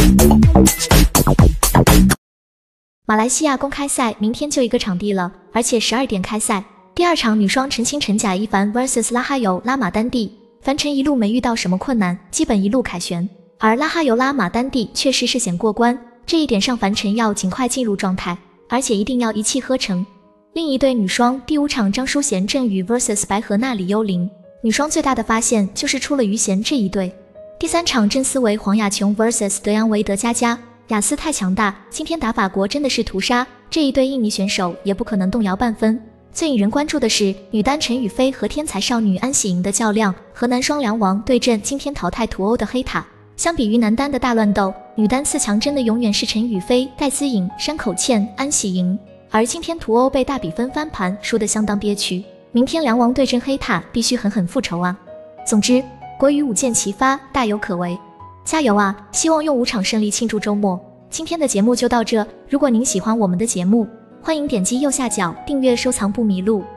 马来西亚公开赛明天就一个场地了，而且12点开赛。第二场女双陈清陈贾一凡 vs 拉哈尤拉马丹蒂，樊晨一路没遇到什么困难，基本一路凯旋。而拉哈尤拉马丹蒂确实是险过关，这一点上樊晨要尽快进入状态，而且一定要一气呵成。另一对女双第5场张淑娴郑宇 vs 白河娜李幽灵，女双最大的发现就是出了于娴这一对。第3场郑思维黄雅琼 vs 德阳维德佳佳，雅思太强大，今天打法国真的是屠杀，这一对印尼选手也不可能动摇半分。最引人关注的是女单陈雨菲和天才少女安喜莹的较量，和男双梁王对阵今天淘汰图欧的黑塔。相比于男单的大乱斗，女单4强真的永远是陈雨菲、戴资颖、山口茜、安喜莹，而今天图欧被大比分翻盘，输得相当憋屈。明天梁王对阵黑塔，必须狠狠复仇啊！总之，国羽5箭齐发，大有可为。加油啊！希望用5场胜利庆祝周末。今天的节目就到这，如果您喜欢我们的节目，欢迎点击右下角订阅收藏不迷路。